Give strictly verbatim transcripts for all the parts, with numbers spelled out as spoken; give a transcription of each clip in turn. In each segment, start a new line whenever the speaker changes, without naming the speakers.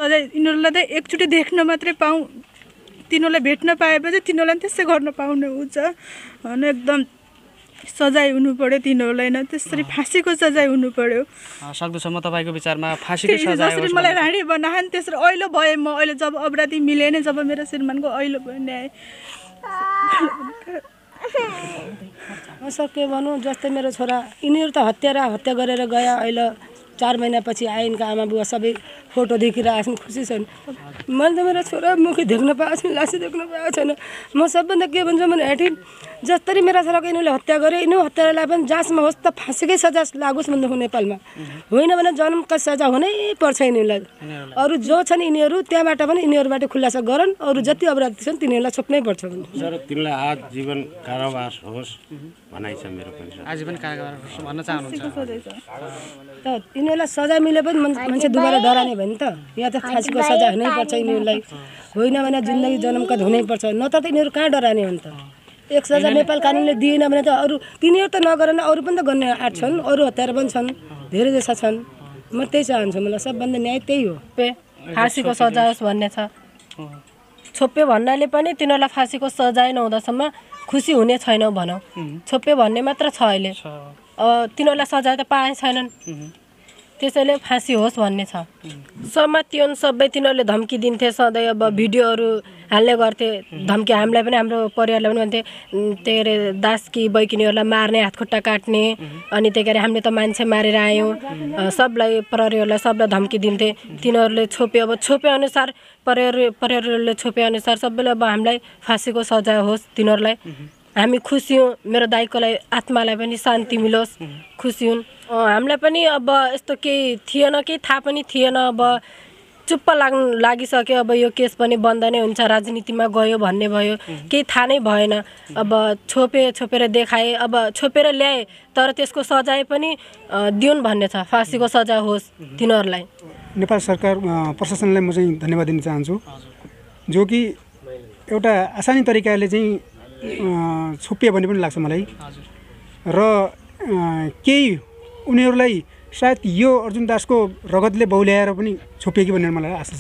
सजाय यिनीहरूलाई त एकचोटि देख्न मात्रै पाऊँ, तिनीहरूलाई भेट्न पाएपछि तिनीहरूलाई त्यसै गर्न पाउनु हुन्छ होइन। एकदम सजाय हुनु पर्यो तिनीहरूलाई न, त्यसरी फाँसीको सजाय हुनु पर्यो।
सक्दछ म तपाईँको विचारमा फाँसीको सजाय
जसरी मलाई राणी बनाहान् त्यसरी ऐलो भए म अहिले जब अपराधी मिले नै, जब मेरो श्रीमानको ऐलो भयो न्याय
सक्यो भनौँ। जस्तै मेरो छोरा यिनीहरू त हत्यारा हत्या गरेर गयो, अहिले चार महिनापछि आइनका आमा बुवा सबै फोटो देखिरहेको छन्, खुसी छन्। मैले त मेरो छोरा मुखी देख्न पाएको छैन, लासी देख्न पाएको छैन। म सबभन्दा के भन्छ भने हेठी जसरी मेरा छोराको यिनीहरूले हत्या गरे, यिनीहरू हत्यारालाई पनि जाँचमा होस् त फाँसीकै सजाय लागोस् भन्दैछु नेपालमा, होइन भने जन्मका सजाय हुनै पर्छ यिनीहरूलाई। अरू जो छन् यिनीहरू त्यहाँबाट पनि यिनीहरूबाट खुलासा गरन्, अरू जति अपराधी छन् तिनीहरूलाई छोप्नै पर्छ
सर। तिमीलाई आजीवन कारावास होस् भनाइ छ मेरो पनि।
आजीवन कारावास भन्न चाहनुहुन्छ
त यिनीहरूलाई सजाय मिले पनि मान्छे दुबारा डराने भयो नि त। या त फाँसीको सजाय हुनैपर्छ यिनीहरूलाई, होइन भने जिन्दगी जन्मकद हुनैपर्छ, न त यिनीहरू कहाँ डराने हो नि त। एक सजाय नेपाल कानुनले दिएन भने त अरू तिनीहरू त नगरेन, अरू पनि त गर्ने आँट छन्, अरू हतियार पनि छन्, धेरै जसा छन्। म त्यही चाहन्छु, मलाई सबभन्दा न्याय त्यही हो।
फाँसीको सजाय होस् भन्ने छ। छोप्यो भन्नाले पनि तिनीहरूलाई फाँसीको सजाय नहुँदासम्म खुसी हुने छैनौ भनौँ। छोप्यो भन्ने मात्र छ अहिले, अब तिनीहरूलाई सजाय त पाए छैनन्, त्यसैले फाँसी होस् भन्ने छ। समातियन सबै तिनीहरूले धम्की दिन्थे सधैँ, अब भिडियोहरू हाल्ने गर्थे धम्की, हामीलाई पनि हाम्रो परिवारलाई पनि भन्थे त्यही अरे दासकी बैकिनीहरूलाई मार्ने, हातखुट्टा काट्ने, अनि त्यही कारण हामीले त मान्छे मारेर आयौँ, सबलाई प्रहरीहरूलाई सबलाई धम्की दिन्थे। तिनीहरूले छोप्यो, अब छोप्यो अनुसार प्रहरी प्रहरीहरूले छोप्यो अनुसार सबैले अब हामीलाई फाँसीको सजाय होस् तिनीहरूलाई, हामी खुसी हौँ। मेरो दाइकोलाई आत्मालाई पनि शान्ति मिलोस्, खुसी हुन्। हामीलाई पनि अब यस्तो केही थिएन, केही थाहा पनि थिएन, अब चुप्प लाग्नु लागिसक्यो। अब यो केस पनि बन्द नै हुन्छ, राजनीतिमा गयो भन्ने भयो, केही थाहा नै भएन। अब छोपे छोपेर देखाए, अब छोपेर ल्याए, तर त्यसको सजाय पनि दिउन् भन्ने छ, फाँसीको सजाय होस् तिनीहरूलाई।
नेपाल सरकार प्रशासनलाई म चाहिँ धन्यवाद दिन चाहन्छु, जो कि एउटा आसानी तरिकाले चाहिँ छोपियो भन्ने पनि लाग्छ मलाई। र केही उनीहरूलाई सायद यो अर्जुन दासको रगतले बहुल्याएर पनि छोपियो कि भन्ने मलाई आशा छ।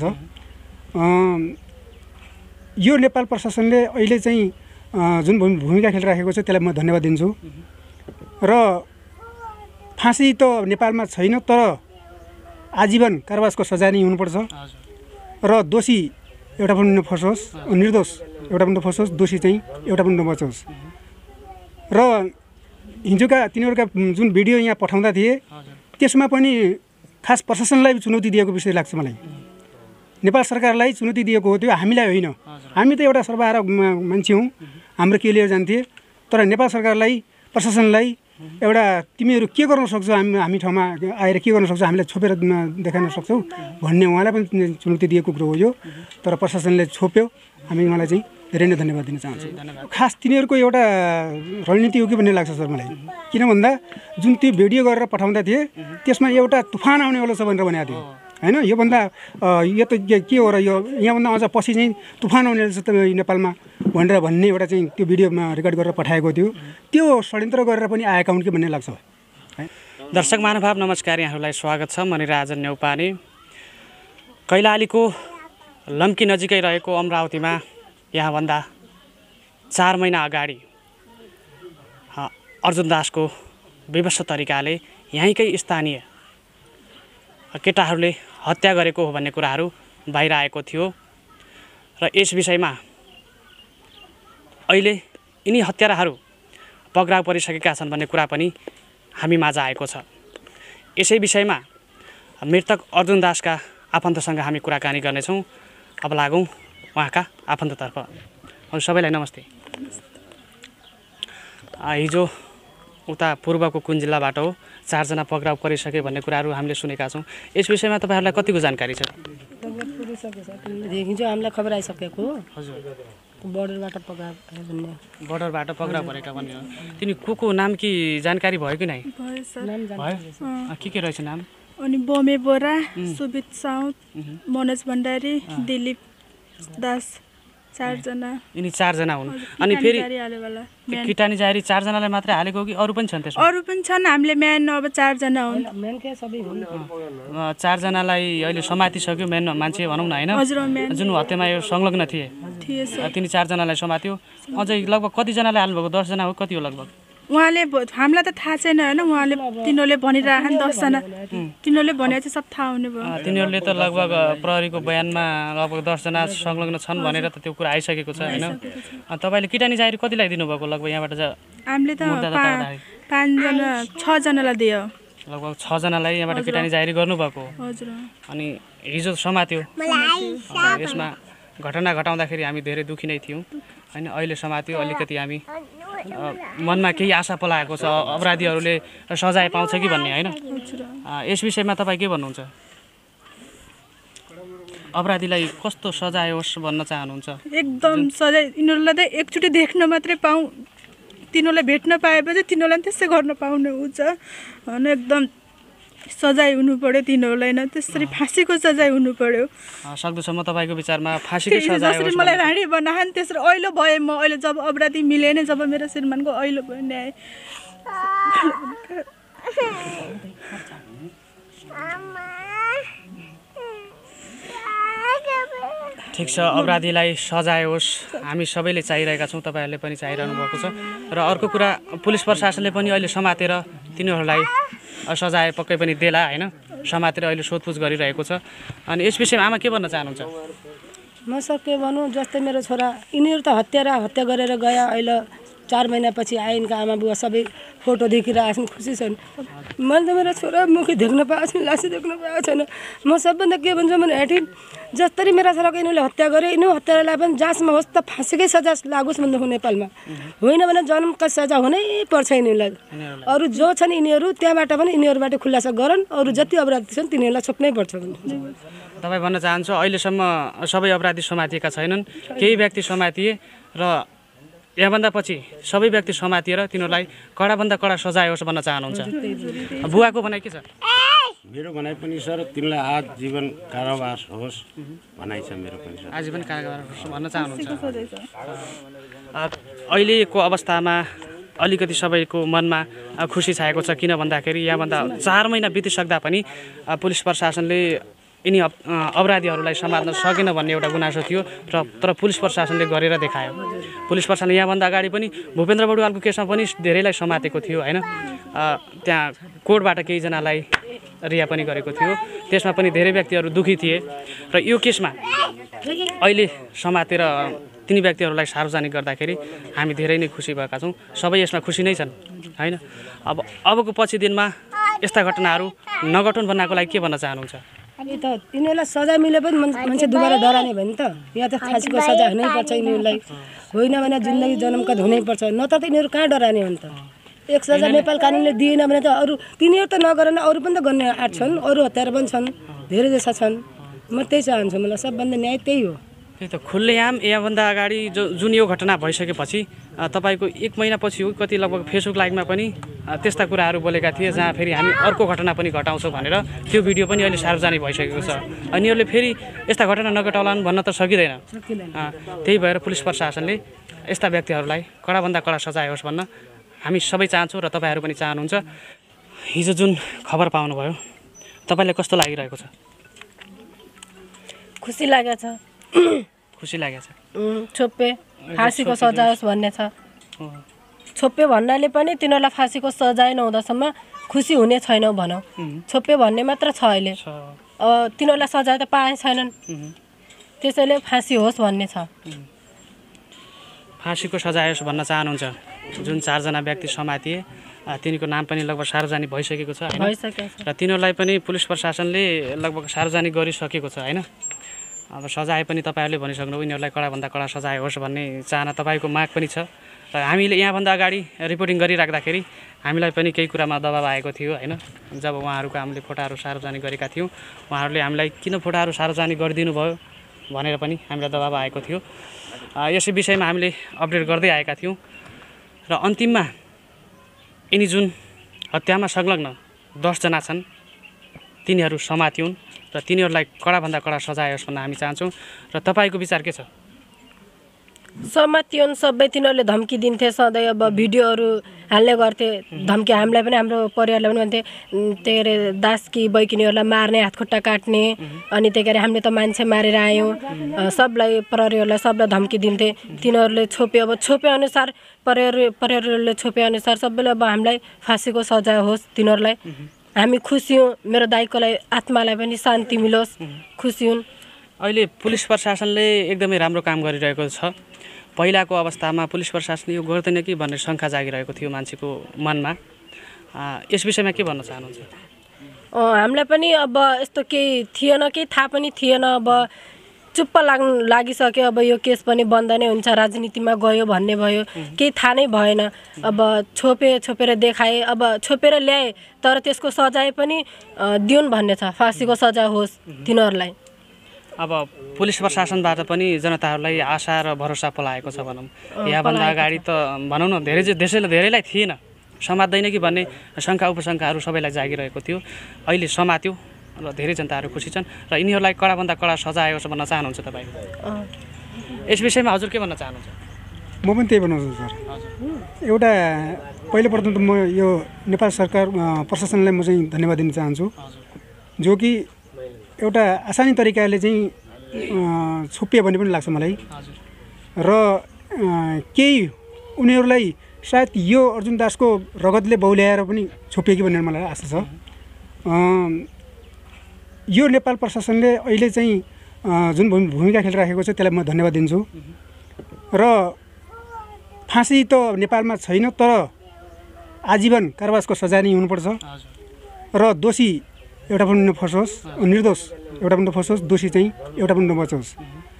यो नेपाल प्रशासनले अहिले चाहिँ जुन भूमिका खेलिराखेको छ त्यसलाई म धन्यवाद दिन्छु। र फाँसी त नेपालमा छैन, तर आजीवन कारावासको सजाय नै हुनुपर्छ। र दोषी एउटा पनि नफसोस्, निर्दोष एउटा पनि नफसोस्, दोषी चाहिँ एउटा पनि नबचोस्। र हिजोका तिनीहरूका जुन भिडियो यहाँ पठाउँदा थिए त्यसमा पनि खास प्रशासनलाई चुनौती दिएको विषय लाग्छ मलाई। नेपाल सरकारलाई चुनौती दिएको हो त्यो, हामीलाई होइन। हामी त एउटा सर्वहारा मान्छे हौँ, हाम्रो के लिएर जान्थे। तर नेपाल सरकारलाई प्रशासनलाई एउटा तिमीहरू के गर्न सक्छौ, हामी हामी ठाउँमा आएर के गर्न सक्छौ, हामीलाई छोपेर देखाउन सक्छौ भन्ने उहाँलाई पनि चुनौती दिएको कुरो हो यो। तर प्रशासनले छोप्यो, हामी उहाँलाई चाहिँ धेरै नै धन्यवाद दिन चाहन्छु। खास तिनीहरूको एउटा रणनीति हो कि भन्ने लाग्छ सर मलाई। किन भन्दा जुन त्यो भिडियो गरेर पठाउँदा थिए त्यसमा एउटा तुफान आउनेवाला छ भनेर भनेको थियो, होइन? योभन्दा यो त के हो र, यो यहाँभन्दा अझ पछि चाहिँ तुफान आउने रहेछ त नेपालमा भनेर भन्ने एउटा चाहिँ त्यो भिडियोमा रेकर्ड गरेर पठाएको थियो। त्यो षड्यन्त्र गरेर पनि आएका हुन् कि भन्ने लाग्छ।
दर्शक महानुभाव नमस्कार, यहाँहरूलाई स्वागत छ। म राजन न्यौपाने कैलालीको लम्की नजिकै रहेको अमरावतीमा यहाँभन्दा चार महिना अगाडि अर्जुन दासको विवश तरिकाले यहीँकै स्थानीय केटाहरूले हत्या गरेको हो भन्ने कुराहरू बाहिर आएको थियो। र यस विषयमा अहिले यिनी हत्याराहरू पक्राउ परिसकेका छन् भन्ने कुरा पनि हामी माझ आएको छ। यसै विषयमा मृतक अर्जुन दासका आफन्तसँग हामी कुराकानी गर्नेछौँ। अब लागौँ उहाँका आफन्ततर्फ। अरू सबैलाई नमस्ते। हिजो उता पूर्वको कुन जिल्लाबाट हो चारजना पक्राउ परिसके भन्ने कुराहरू हामीले सुनेका छौँ। यस विषयमा तपाईँहरूलाई कतिको जानकारी छ?
हिजो हामीलाई खबर आइसकेको हो।
हजुर,
बोर्डरबाट पक्राउ भन्ने,
बोर्डरबाट पक्राउ परेका भन्ने हो। तिनी को को नाम कि जानकारी भयो कि नै? भयो। के के रहेछ नाम?
अनि बमे बोरा, सुबित साउद, मनोज भण्डारी, दिलीप दास, चारजना
यिनी चारजना हुन् अनि फेरि
हालेवाला
किटानी जाहेरी चारजनालाई मात्रै हालेको हो कि अरू पनि छन् त्यसमा
अरू पनि छन् हामीले म्यान अब चारजना हुन्
मेनकै सबै हुन्
अ, चारजनालाई अहिले समातिसक्यो मेन मान्छे भनौँ न होइन
हजुर म्यान
जुन हत्यामा यो संलग्न थिए
थिए सर
अ, तिनी चारजनालाई समात्यो अझै लगभग कतिजनाले हाल्नुभएको दसजना हो कति हो लगभग
उहाँले भ- हामीलाई त थाहा छैन होइन उहाँले तिनीहरूले भनिरहेको नि दसजना तिनीहरूले भने चाहिँ सब थाहा हुने भयो
अ, तिनीहरूले त लगभग अ, प्रहरीको बयानमा लगभग दसजना संलग्न छन् भनेर त त्यो कुरा आइसकेको छ होइन अ, तपाईँले किटानी जाहेरी कतिलाई दिनुभएको लगभग यहाँबाट चाहिँ
हामीले त
मुद्दा त
पा
टाढा
पाँचजना छजनालाई दियो
लगभग छजनालाई यहाँबाट किटानी जाहेरी गर्नुभएको हो
हजुर
अनि हिजो समात्यो अ, यसमा घटना घटाउँदाखेरि हामी धेरै दुःखी नै थियौँ होइन अहिले समात्यो अलिकति हामी अ, मनमा केही आशा पलाएको छ अपराधीहरूले सजाय पाउँछ कि भन्ने होइन अ, यस विषयमा तपाईँ के भन्नुहुन्छ अपराधीलाई कस्तो सजाय होस् भन्न चाहनुहुन्छ
एकदम सजाय यिनीहरूलाई त एकचोटि देख्न मात्रै पाउँ तिनीहरूलाई भेट्न पाएपछि तिनीहरूलाई पनि त्यसै गर्न पाउने हुन्छ अनि एकदम सजाय हुनु पर्यो तिनीहरूलाई नै त्यसरी फाँसीको सजाय हुनु पर्यो
अ, सक्दछ म तपाईँको विचारमा फाँसीकै
त्यही
सजाय
जसरी
होस्
मलाई
भन्ने-
राणी बनाहान् त्यसरी ऐलो भएँ म अहिले जब अपराधी मिले नै जब मेरो श्रीमानको ऐलो भयो न्याय
ठिक छ अपराधीलाई सजाय होस् हामी सबैले चाहिरहेका छौँ तपाईँहरूले पनि चाहिरहनु भएको छ र अर्को कुरा पुलिस प्रशासनले पनि अहिले समातेर तिनीहरूलाई अ, सजाय पक्कै पनि देला होइन समातेर अहिले सोधपुछ गरिरहेको छ अनि यस विषयमा आमा के भन्न चाहनुहुन्छ
म सर के भनौँ जस्तै मेरो छोरा यिनीहरू त हत्यारा हत्या गरेर गयो अहिले चार महिनापछि आइनका आमा बुवा सबै फोटो देखिरहेको छन् खुसी छन् मैले त मेरो छोरा मुखी देख्न पाएको छैन लासी देख्न पाएको छैन म सबभन्दा के भन्छु भने हेठी जसरी मेरा छोराको यिनीहरूले हत्या गरे यिनीहरू हत्यारालाई पनि जाँचमा होस् त फाँसीकै सजाय लागोस् भन्दैछु नेपालमा होइन भने जन्मका सजाय हुनै पर्छ यिनीहरूलाई अरू जो छन् यिनीहरू त्यहाँबाट पनि यिनीहरूबाट खुलासा गरन् अरू जति अपराधी छन् तिनीहरूलाई छोप्नै पर्छ भन्छु
तपाईँ भन्न चाहन्छु अहिलेसम्म सबै अपराधी समातिएका छैनन् केही व्यक्ति समातिए र यहाँभन्दा पछि सबै व्यक्ति समातिएर तिनीहरूलाई कडाभन्दा कडा सजाय होस् भन्न चाहनुहुन्छ बुवाको भनाइ के छ
मेरो भनाइ पनि सर तिनलाई आजीवन कारावास होस् भनाइ छ मेरो पनि सर
आजीवन कारागार होस् भन्न चाहनुहुन्छ अ, अहिलेको अवस्थामा अलिकति सबैको मनमा अ, खुसी छाएको छ किन भन्दाखेरि यहाँभन्दा चार महिना बितिसक्दा पनि अ, पुलिस प्रशासनले यिनी अप- अ, अपराधीहरूलाई समात्न सकेन भन्ने एउटा गुनासो थियो र तर पुलिस प्रशासनले गरेर देखायो पुलिस प्रशासनले यहाँभन्दा अगाडि पनि भूपेन्द्र बडुवालको केसमा पनि धेरैलाई समातेको थियो होइन अ, त्यहाँ कोर्टबाट केहीजनालाई रिहा पनि गरेको थियो त्यसमा पनि धेरै व्यक्तिहरू दुखी थिए र यो केसमा अहिले समातेर तिनी व्यक्तिहरूलाई सार्वजनिक गर्दाखेरि हामी धेरै नै खुसी भएका छौँ सबै यसमा खुसी नै छन् होइन अब अबको पछि दिनमा यस्ता घटनाहरू नघटुन् भन्नको लागि के भन्न चाहनुहुन्छ
अब त यिनीहरूलाई सजाय मिले पनि मान्छे मान्छे दुबारा डराने भयो नि त यहाँ त फाँसीको सजाय हुनैपर्छ यिनीहरूलाई होइन भने जिन्दगी जन्मकद हुनैपर्छ न त यिनीहरू कहाँ डराने हो नि त एक सजाय नेपाल कानुनले दिएन भने त अरू तिनीहरू त नगरेन अरू पनि त गर्ने आँट छन् अरू हतियार पनि छन् धेरै जसा छन् म त्यही चाहन्छु मलाई सबभन्दा न्याय त्यही हो
त्यही त खुल्लेआम यहाँभन्दा अगाडि जो जुन यो घटना भइसकेपछि अ, तपाईँको एक महिनापछि हो कति लगभग फेसबुक लाइभमा पनि अ, त्यस्ता कुराहरू बोलेका थिए जहाँ फेरि हामी अर्को घटना पनि घटाउँछौँ भनेर त्यो भिडियो पनि अहिले सार्वजनिक भइसकेको छ यिनीहरूले फेरि यस्ता घटना नघटाउलान् भन्न त सकिँदैन अ, त्यही भएर पुलिस प्रशासनले यस्ता व्यक्तिहरूलाई कडाभन्दा कडा सजाय होस् भन्न हामी सबै चाहन्छौँ र तपाईँहरू पनि चाहनुहुन्छ हिजो जुन खबर पाउनुभयो तपाईँलाई कस्तो लागिरहेको छ
खुसी लागेको छ
खुसी लागेको छ
उम्, छोपे फाँसीको सजाय होस् भन्ने छ छोपे भन्नाले पनि तिनीहरूलाई फाँसीको सजाय नहुँदासम्म खुसी हुने छैनौ भनौँ छोपे भन्ने मात्र छ अहिले अब तिनीहरूलाई सजाय त पाए छैनन् त्यसैले फाँसी होस् भन्ने छ
फाँसीको सजाय होस् भन्न चाहनुहुन्छ जुन चारजना व्यक्ति समातिए अ, तिनीको नाम पनि लगभग सार्वजनिक भइसकेको छ होइन
भइसकेको छ
र तिनीहरूलाई पनि पुलिस प्रशासनले लगभग सार्वजनिक गरिसकेको छ होइन अब सजाय पनि तपाईँहरूले भनिसक्नु यिनीहरूलाई कडाभन्दा कडा सजाय होस् भन्ने चाहना तपाईँको माग पनि छ र हामीले यहाँभन्दा अगाडि रिपोर्टिङ गरिराख्दाखेरि हामीलाई पनि केही कुरामा दबाब आएको थियो होइन जब उहाँहरूको हामीले फोटाहरू सार्वजनिक गरेका थियौँ उहाँहरूले हामीलाई किन फोटाहरू सार्वजनिक गरिदिनु भयो भनेर पनि हामीलाई दबाब आएको थियो अ, यसै विषयमा हामीले अपडेट गर्दै आएका थियौँ र अन्तिममा यिनी जुन हत्यामा संलग्न दसजना छन् तिनीहरू समातिउन् र तिनीहरूलाई कडाभन्दा कडा सजाय होस् भन्न हामी चाहन्छौँ र तपाईँको विचार के छ
समातियोन् सबै तिनीहरूले धम्की दिन्थे सधैँ अब भिडियोहरू हाल्ने गर्थे धम्की हामीलाई पनि हाम्रो परिवारलाई पनि भन्थे त्यही अरे दासकी बैकिनीहरूलाई मार्ने हातखुट्टा काट्ने अनि त्यही गरी हामीले त मान्छे मारेर आयौँ सबलाई प्रहरीहरूलाई सबलाई धम्की दिन्थे तिनीहरूले छोपे अब छोपे अनुसार प्रहरी प्रहरीहरूले छोपे अनुसार सबैले अब हामीलाई फाँसीको सजाय होस् तिनीहरूलाई हामी खुसी हौँ मेरो दाइकोलाई आत्मालाई पनि शान्ति मिलोस् खुसी हुन्
अहिले पुलिस प्रशासनले एकदमै राम्रो काम गरिरहेको छ पहिलाको अवस्थामा पुलिस प्रशासनले यो गर्दैन कि भन्ने शङ्का जागिरहेको थियो मान्छेको मनमा यस विषयमा के भन्न चाहनुहुन्छ
हामीलाई पनि अब यस्तो केही थिएन केही थाहा पनि थिएन अब चुप्प लाग्नु लागिसक्यो अब यो केस पनि बन्द नै हुन्छ राजनीतिमा गयो भन्ने भयो केही थाहा नै भएन अब छोपे छोपेर देखाए अब छोपेर ल्याए तर त्यसको सजाय पनि दिउन् भन्ने छ फाँसीको सजाय होस् तिनीहरूलाई
अब पुलिस प्रशासनबाट पनि जनताहरूलाई आशा र भरोसा पलाएको छ भनौँ यहाँभन्दा अगाडि त भनौँ न धेरै देशैले धेरैलाई थिएन समात्दैन कि भन्ने शङ्का उपशङ्काहरू सबैलाई जागिरहेको थियो अहिले समात्यो र धेरै जनताहरू खुसी छन् र यिनीहरूलाई कडाभन्दा कडा सजाय होस् भन्न चाहनुहुन्छ तपाईँ यस विषयमा हजुर के भन्न चाहनुहुन्छ
म पनि त्यही बनाउँछु सर एउटा पहिलोप्रथम त म यो नेपाल सरकार प्रशासनलाई म चाहिँ धन्यवाद दिन चाहन्छु जो कि एउटा आसानी तरिकाले चाहिँ छोपियो भन्ने पनि लाग्छ मलाई र केही उनीहरूलाई सायद यो अर्जुन दासको रगतले बौल्याएर पनि छोपियो कि भन्ने मलाई आशा छ यो नेपाल प्रशासनले अहिले चाहिँ जुन भूमिका खेलिराखेको छ त्यसलाई म धन्यवाद दिन्छु र फाँसी त नेपालमा छैन तर आजीवन कारावासको सजाय नै हुनुपर्छ र दोषी एउटा पनि नफसोस् निर्दोष एउटा पनि नफसोस् दोषी चाहिँ एउटा पनि नबचोस्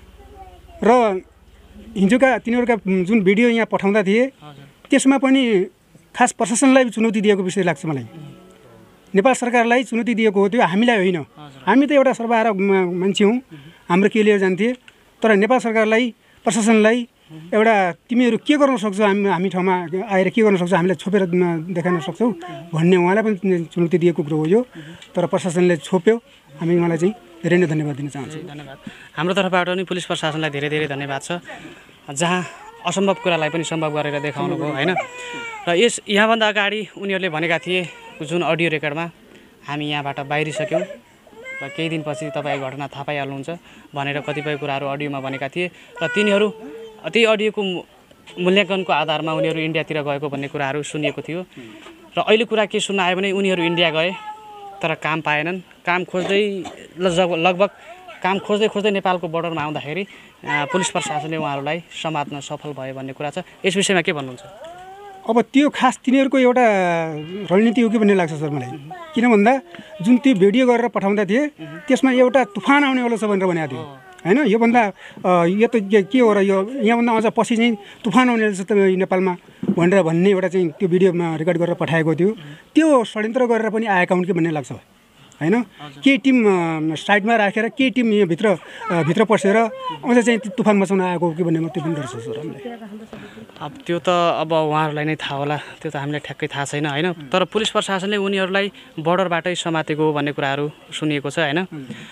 र हिजोका तिनीहरूका जुन भिडियो यहाँ पठाउँदा थिए त्यसमा पनि खास प्रशासनलाई चुनौती दिएको विषय लाग्छ मलाई नेपाल सरकारलाई चुनौती दिएको हो त्यो हामीलाई होइन हामी त एउटा सर्वहारा मान्छे हौँ हाम्रो के लिएर जान्थे तर नेपाल सरकारलाई प्रशासनलाई एउटा तिमीहरू के गर्न सक्छौ हामी हामी ठाउँमा आएर के गर्न सक्छौ हामीलाई छोपेर देखाउन सक्छौ भन्ने उहाँलाई पनि चुनौती दिएको कुरो हो यो तर प्रशासनले छोप्यो हामी उहाँलाई चाहिँ धेरै नै धन्यवाद दिन चाहन्छु
धन्यवाद हाम्रो तर्फबाट पनि पुलिस प्रशासनलाई धेरै धेरै धन्यवाद छ जहाँ असम्भव कुरालाई पनि सम्भव गरेर देखाउनु भयो होइन र यस यहाँभन्दा अगाडि उनीहरूले भनेका थिए जुन अडियो रेकर्डमा हामी यहाँबाट बाहिरिसक्यौँ र केही दिनपछि तपाईँ घटना थाहा पाइहाल्नुहुन्छ भनेर कतिपय कुराहरू अडियोमा भनेका थिए र तिनीहरू त्यही अडियोको मूल्याङ्कनको आधारमा उनीहरू इन्डियातिर गएको भन्ने कुराहरू सुनिएको थियो र अहिले कुरा के सुन्न आयो भने उनीहरू इन्डिया गए तर काम पाएनन् काम खोज्दै लगभग काम खोज्दै खोज्दै नेपालको बोर्डरमा आउँदाखेरि पुलिस प्रशासनले उहाँहरूलाई समात्न सफल भयो भन्ने कुरा छ यस विषयमा के भन्नुहुन्छ
अब त्यो खास तिनीहरूको एउटा रणनीति हो कि भन्ने लाग्छ सर मलाई किन भन्दा जुन त्यो भिडियो गरेर पठाउँदा थिए त्यसमा एउटा तुफान आउनेवाला छ भनेर भनेको थियो होइन योभन्दा यो त के हो र यो यहाँभन्दा अझ पछि चाहिँ तुफान आउने रहेछ त नेपालमा भनेर भन्ने एउटा चाहिँ त्यो भिडियोमा रेकर्ड गरेर पठाएको थियो त्यो षड्यन्त्र गरेर पनि आएका हुन् कि भन्ने लाग्छ होइन के टिम साइडमा राखेर के टिम यहाँभित्र भित्र पसेर अझ चाहिँ तुफान मचाउन आएको हो कि भन्ने म त्यो पनि डर छ सर हामीलाई
अब त्यो त अब उहाँहरूलाई नै थाहा होला त्यो त हामीलाई ठ्याक्कै थाहा छैन होइन तर पुलिस प्रशासनले उनीहरूलाई बोर्डरबाटै समातेको भन्ने कुराहरू सुनिएको छ होइन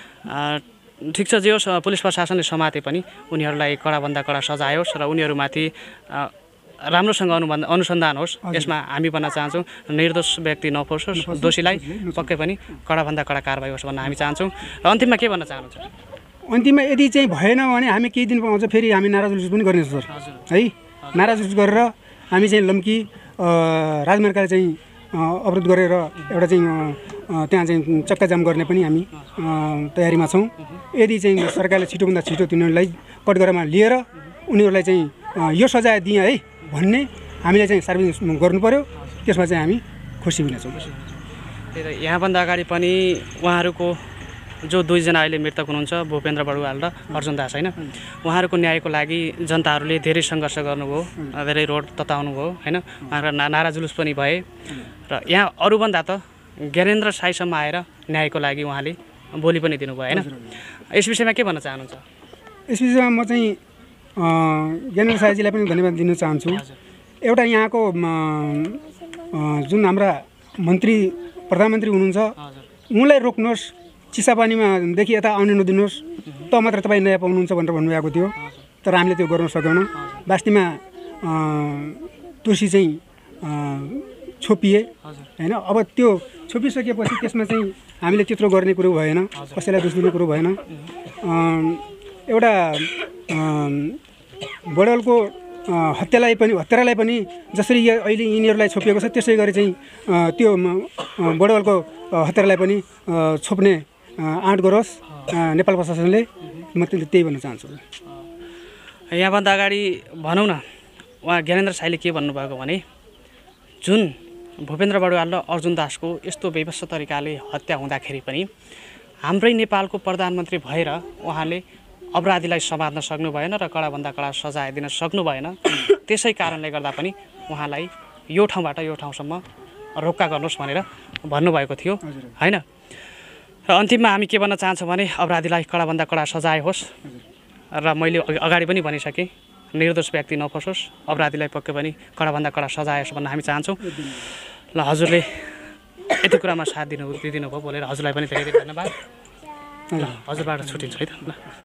ठिक छ जे होस् पुलिस प्रशासनले समाते पनि उनीहरूलाई कडाभन्दा कडा सजाय होस् र उनीहरूमाथि राम्रोसँग अनुबन्ध अनुसन्धान होस् यसमा हामी भन्न चाहन्छौँ निर्दोष व्यक्ति नफोसोस् दोषीलाई पक्कै पनि कडाभन्दा कडा कारवाही होस् भन्न हामी चाहन्छौँ र अन्तिममा के भन्न चाहनुहुन्छ
अन्तिममा यदि चाहिँ भएन भने हामी केही दिन अझ फेरि हामी नारा जुलुस पनि गर्नेछौँ सर है नारा जुलुस गरेर हामी चाहिँ लम्की राजमार्गलाई चाहिँ अवरोध गरेर एउटा चाहिँ त्यहाँ चाहिँ चक्काजाम गर्ने पनि हामी तयारीमा छौँ यदि चाहिँ सरकारले छिटोभन्दा छिटो तिनीहरूलाई कटघरामा लिएर उनीहरूलाई चाहिँ यो सजाय दिए है भन्ने हामीले चाहिँ सार्वजनिक गर्नु पर्यो त्यसमा चाहिँ हामी खुसी हुनेछौँ
त्यही त यहाँभन्दा अगाडि पनि उहाँहरूको जो दुईजना अहिले मृतक हुनुहुन्छ भूपेन्द्र बडुवाल र अर्जुन दास होइन उहाँहरूको न्यायको लागि जनताहरूले धेरै सङ्घर्ष गर्नुभयो धेरै रोड तताउनु भयो होइन उहाँहरूको नारा जुलुस पनि भए र यहाँ अरूभन्दा त ज्ञानेन्द्र साईसम्म आएर न्यायको लागि उहाँले बोली पनि दिनुभयो होइन यस विषयमा के भन्न चाहनुहुन्छ
यस विषयमा म चाहिँ ज्ञानेन्द्र साईजीलाई पनि धन्यवाद दिन चाहन्छु एउटा यहाँको जुन हाम्रा मन्त्री प्रधानमन्त्री हुनुहुन्छ उनलाई रोक्नुहोस् चिसापानीमा देखि यता आउन नदिनुहोस् त मात्र तपाईँ न्याय पाउनुहुन्छ भनेर भन्नुभएको थियो तर हामीले त्यो गर्न सकेनौँ। वास्तवमा तुलसी चाहिँ छोपिए होइन। अब त्यो छोपिसकेपछि त्यसमा चाहिँ हामीले त्यत्रो गर्ने कुरो भएन, कसैलाई दोष दिने कुरो भएन। एउटा बडवालको हत्यालाई पनि हत्यारालाई पनि जसरी अहिले यिनीहरूलाई छोपिएको छ त्यसै गरी चाहिँ त्यो बडवालको हत्यारालाई पनि छोप्ने आँट गरोस् नेपाल प्रशासनले। म त्यही भन्न चाहन्छु।
यहाँभन्दा अगाडि भनौँ न, उहाँ ज्ञानेन्द्र साईले के भन्नुभएको भने जुन भूपेन्द्र बडुवाल र अर्जुन दासको यस्तो बेभत्स तरिकाले हत्या हुँदाखेरि पनि हाम्रै नेपालको प्रधानमन्त्री भएर उहाँले अपराधीलाई समात्न सक्नु भएन र कडाभन्दा कडा सजाय दिन सक्नु भएन। त्यसै कारणले गर्दा पनि उहाँलाई यो ठाउँबाट यो ठाउँसम्म रोक्का गर्नुहोस् भनेर भन्नुभएको थियो होइन। र अन्तिममा हामी के भन्न चाहन्छौँ भने अपराधीलाई कडाभन्दा कडा सजाय होस् र मैले अगाडि पनि भनिसकेँ निर्दोष व्यक्ति नफसोस्, अपराधीलाई पक्कै पनि कडाभन्दा कडा सजाय होस् भन्न हामी चाहन्छौँ। ल हजुरले यति कुरामा साथ दिनु दिदिनु भयो बोलेर हजुरलाई पनि धेरै धेरै धन्यवाद। ल हजुरबाट छुट्टिन्छ है त ल।